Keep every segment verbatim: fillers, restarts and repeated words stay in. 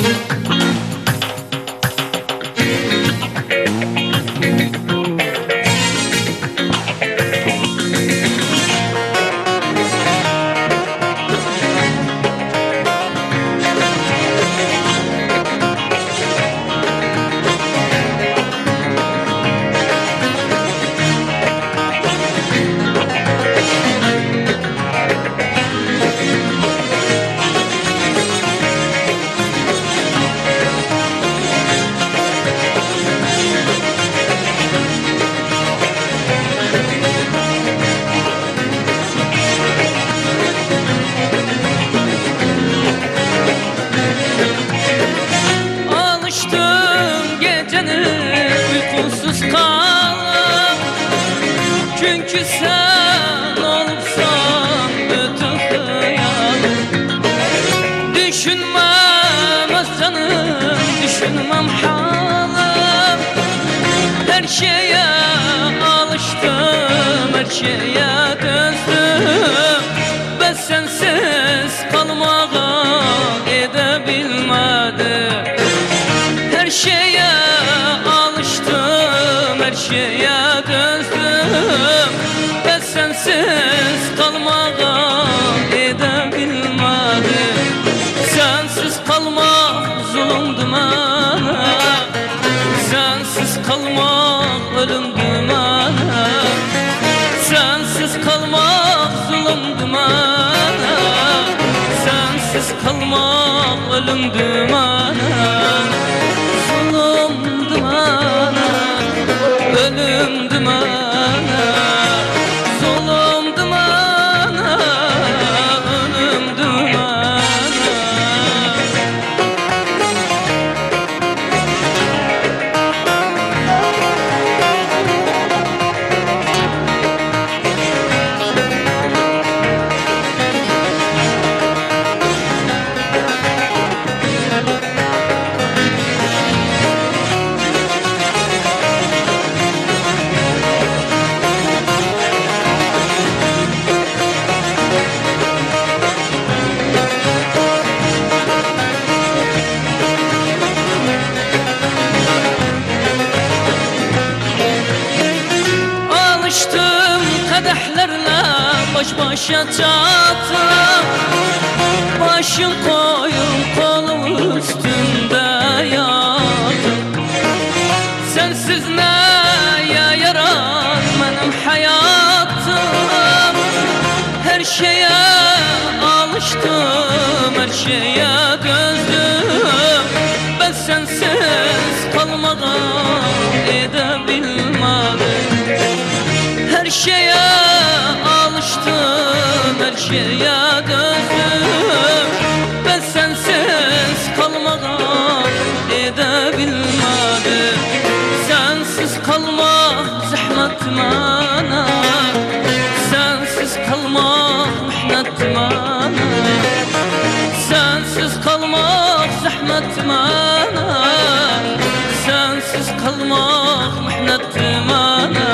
Çünkü sen olsan bütün hayalim. Düşünmem canım, düşünmem halim. Her şeye alıştım, her şeye döndüm. Ben sensiz kalmağa edebilmedim. Her şeye alıştım, her şeye döndüm. Ben sensiz kalmağa edebilmedim. Sensiz kalmak zulümdü bana, sensiz kalmak ölümdü bana. Sensiz kalmak zulümdü bana, sensiz kalmak ölümdü bana. Zulümdü bana, ölümdü bana. Zulümdü bana, ölümdü bana. Alıştım kadehlerle baş başa çattım. Başım koyun kolum üstünde yattım. Sensiz neye yarar benim hayatım. Her şeye alıştım, her şeye döndüm. Ben sensiz kalmağa edebilmedim. Her şeye alıştım, her şeye döndüm. Ben sensiz kalmağa edebilmedim. Sensiz kalmak zahmet bana, sensiz kalmak mihnet bana. Sensiz kalmak zahmet bana, sensiz kalmak mihnet bana.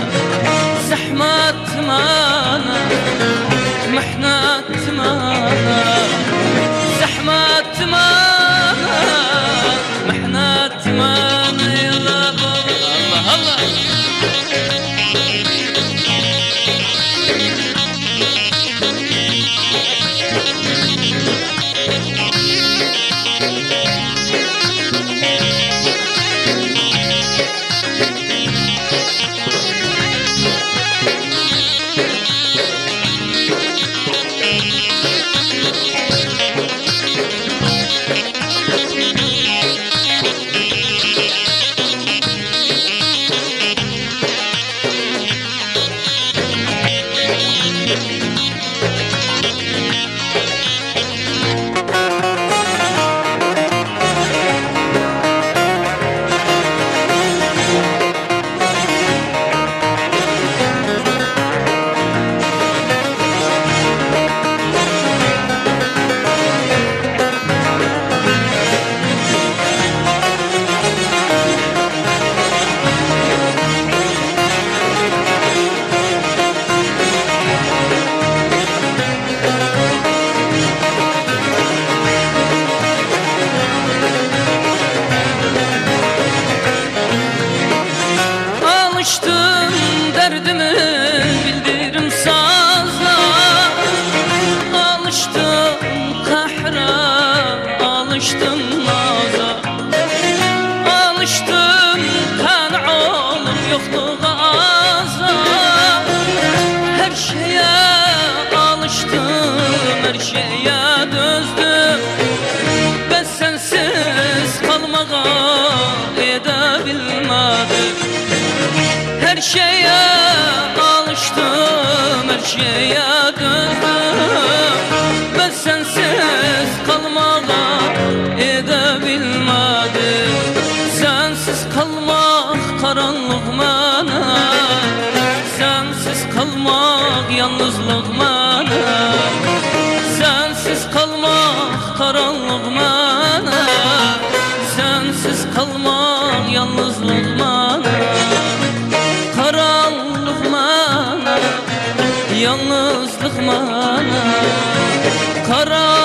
زحمت معنا محنات معنا زحمت معنا محنات معنا يا بابا الله الله. alıştım naza, alıştım kan'a olup yokluğa aza. Her şeye alıştım, her şeye dözdüm. Ben sensiz kalmağa edebilmedim. Her şeye alıştım, her şeye döndüm. Ben sensiz kalmağa edebilmedim. Sensiz kalmak karanlık mana, sensiz kalmak yalnızlık mana. Sensiz kalmak karanlık mana, sensiz kalmak yalnızlık mana. Karanlık mana, yalnızlık mana. Karanlık